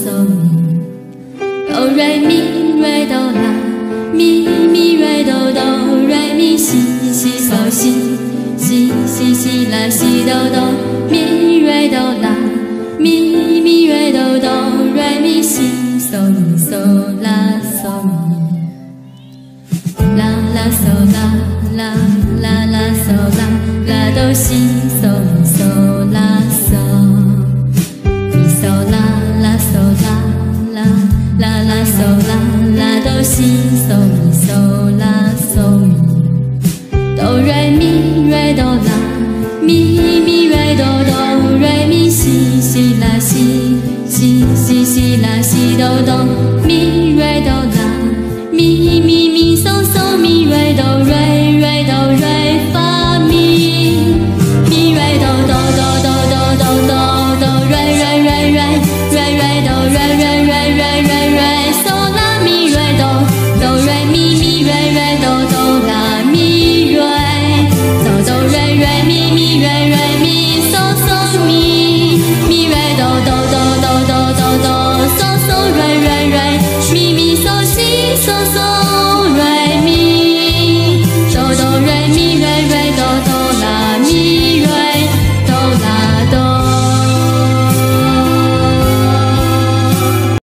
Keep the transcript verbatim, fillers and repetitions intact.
嗦咪，哆来咪瑞哆啦，咪咪瑞哆哆来咪西西嗦西，西西西啦西哆哆，咪瑞哆啦，咪咪瑞哆哆来咪西嗦咪嗦啦嗦咪，啦啦嗦啦啦啦啦嗦啦啦哆西嗦咪嗦啦嗦。啦啦嗦啦啦哆西嗦咪嗦啦嗦咪，哆来咪瑞哆啦，咪咪瑞哆哆来咪西西啦西，西西西啦西哆哆，咪瑞哆啦，咪咪咪嗦嗦咪瑞哆瑞瑞哆瑞发咪，咪瑞哆哆哆哆哆哆哆哆瑞瑞瑞瑞瑞瑞哆瑞瑞瑞瑞瑞。嗦嗦